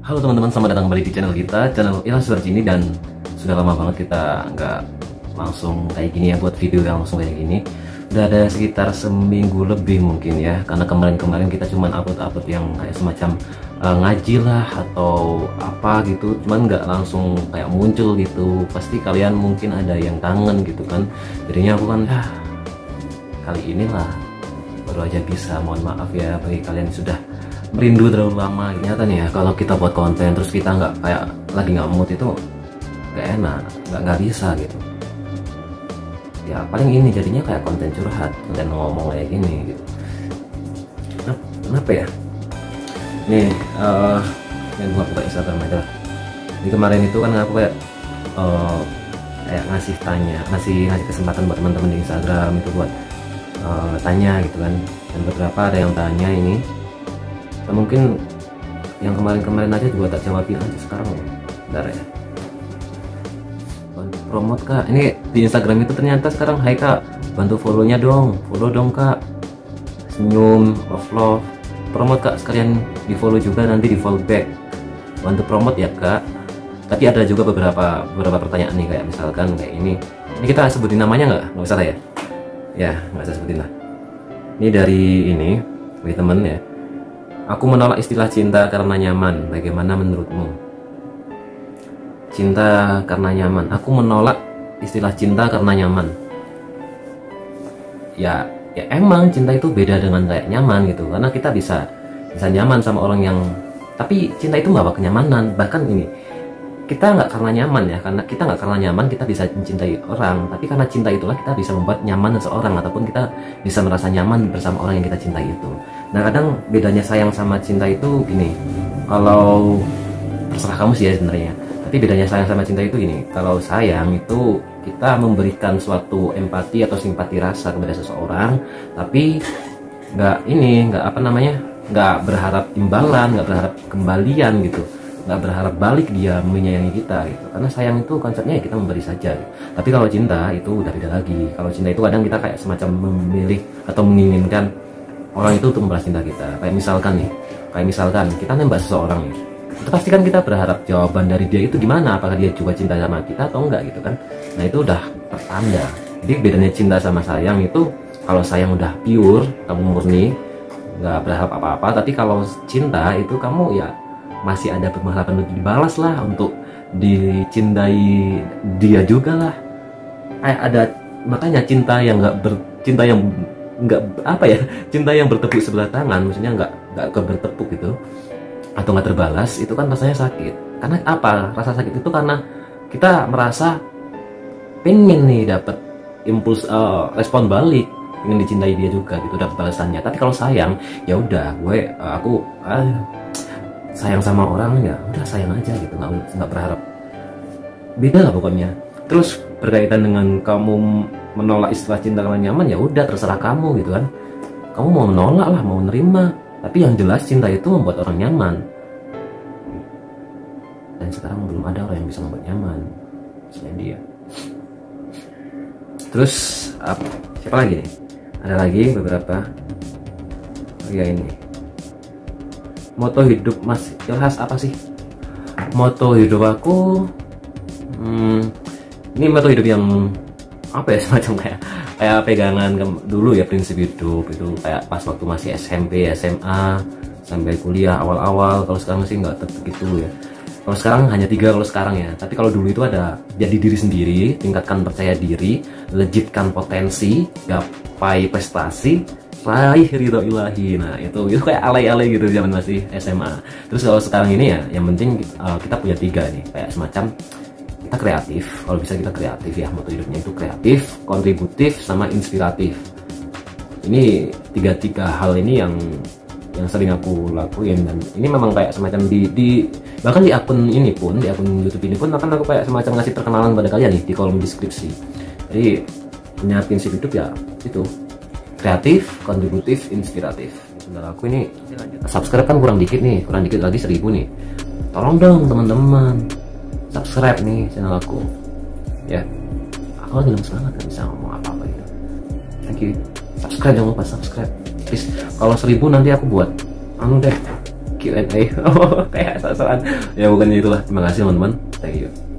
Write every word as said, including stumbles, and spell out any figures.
Halo teman-teman, selamat datang kembali di channel kita, channel Ilham Sudarjini. Dan sudah lama banget kita nggak langsung kayak gini ya, buat video yang langsung kayak gini. Udah ada sekitar seminggu lebih mungkin ya, karena kemarin-kemarin kita cuman upload-upload yang kayak semacam uh, ngaji lah atau apa gitu, cuman nggak langsung kayak muncul gitu. Pasti kalian mungkin ada yang kangen gitu kan, jadinya aku kan ah, kali inilah baru aja bisa. Mohon maaf ya bagi kalian yang sudah merindu terlalu lama. Ternyata nih ya, kalau kita buat konten terus kita nggak kayak lagi nggak mood itu nggak enak, nggak nggak bisa gitu ya. Paling ini jadinya kayak konten curhat, konten ngomong kayak gini gitu. Nah, kenapa ya nih uh, yang gua buka Instagram aja. Di kemarin itu kan aku kayak uh, kayak ngasih tanya ngasih ngasih kesempatan buat teman-teman di Instagram itu buat uh, tanya gitu kan, dan beberapa ada yang tanya ini. Nah, mungkin yang kemarin-kemarin aja juga tak jawabin aja sekarang ya. Bentar ya, bantu promote kak, ini di Instagram itu ternyata sekarang. Hai kak, bantu follownya dong, follow dong kak, senyum, love love, promote kak, sekalian di follow juga, nanti di follow back, bantu promote ya kak. Tapi ada juga beberapa beberapa pertanyaan nih, kayak misalkan kayak ini ini kita sebutin namanya nggak nggak usah lah ya ya nggak usah sebutin lah. Ini dari ini dari temen ya. Aku menolak istilah cinta karena nyaman. Bagaimana menurutmu? Cinta karena nyaman. Aku menolak istilah cinta karena nyaman. Ya, ya emang cinta itu beda dengan kayak nyaman gitu. Karena kita bisa bisa nyaman sama orang yang, tapi cinta itu membawa kenyamanan. Bahkan ini kita nggak karena nyaman ya, karena kita nggak karena nyaman kita bisa mencintai orang, tapi karena cinta itulah kita bisa membuat nyaman seseorang, ataupun kita bisa merasa nyaman bersama orang yang kita cintai itu. Nah kadang bedanya sayang sama cinta itu gini, kalau terserah kamu sih ya sebenarnya, tapi bedanya sayang sama cinta itu gini. Kalau sayang itu kita memberikan suatu empati atau simpati rasa kepada seseorang, tapi nggak ini nggak apa namanya nggak berharap imbalan, nggak berharap kembalian gitu, nggak berharap balik dia menyayangi kita gitu. Karena sayang itu konsepnya ya kita memberi saja gitu. Tapi kalau cinta itu udah beda lagi. Kalau cinta itu kadang kita kayak semacam memilih atau menginginkan orang itu untuk membalas cinta kita. Kayak misalkan nih, kayak misalkan kita nembak seseorang nih, itu pasti kan kita berharap jawaban dari dia itu gimana, apakah dia juga cinta sama kita atau enggak gitu kan. Nah itu udah pertanda. Jadi bedanya cinta sama sayang itu, kalau sayang udah pure, kamu murni, nggak berharap apa-apa. Tapi kalau cinta itu kamu ya masih ada pengharapan untuk dibalas lah, untuk dicintai dia juga lah. Kayak ada, makanya cinta yang nggak bercinta yang nggak apa ya cinta yang bertepuk sebelah tangan, maksudnya nggak nggak bertepuk gitu atau nggak terbalas, itu kan rasanya sakit. Karena apa rasa sakit itu? Karena kita merasa pengen nih dapat impuls uh, respon balik, ingin dicintai dia juga gitu, dapat balasannya. Tapi kalau sayang ya udah, gue uh, aku uh, sayang sama orang ya udah sayang aja gitu, nggak nggak berharap. Beda lah pokoknya. Terus berkaitan dengan kamu menolak istilah cinta karena nyaman, ya udah terserah kamu gitu kan. Kamu mau menolak lah, mau menerima, tapi yang jelas cinta itu membuat orang nyaman. Dan sekarang belum ada orang yang bisa membuat nyaman selain dia. Terus apa? Siapa lagi nih? Ada lagi beberapa. Oh ya ini. Moto hidup Mas Ilhas apa sih? Moto hidup aku, hmm, ini moto hidup yang apa ya, semacam kayak kayak pegangan ke, dulu ya, prinsip hidup itu kayak pas waktu masih S M P, S M A sampai kuliah awal-awal. Kalau sekarang sih nggak tetap gitu ya. Kalau sekarang hanya tiga kalau sekarang ya. Tapi kalau dulu itu ada jadi diri sendiri, tingkatkan percaya diri, legitkan potensi, gapai prestasi, raih ridho ilahi. Nah itu itu kayak alay-alay gitu zaman masih S M A. Terus kalau sekarang ini ya, yang penting uh, kita punya tiga nih, kayak semacam kita kreatif. Kalau bisa kita kreatif ya, moto hidupnya itu kreatif, kontributif, sama inspiratif. Ini tiga-tiga hal ini yang yang sering aku lakuin, dan ini memang kayak semacam di, di bahkan di akun ini pun, di akun YouTube ini pun akan aku kayak semacam ngasih perkenalan pada kalian nih di kolom deskripsi. Jadi punya prinsip hidup ya itu kreatif, kontributif, inspiratif. Sebentar aku ini subscribe kan kurang dikit nih, kurang dikit lagi seribu nih. Tolong dong teman-teman subscribe nih channel aku ya. Aku lagi lemes banget, gak bisa ngomong apa-apa gitu. Thank you. Subscribe, jangan lupa subscribe please. Kalau seribu nanti aku buat anu deh, Q and A. Oh, kayak soal-soalan. Ya bukan itulah. Terima kasih teman-teman. Thank you.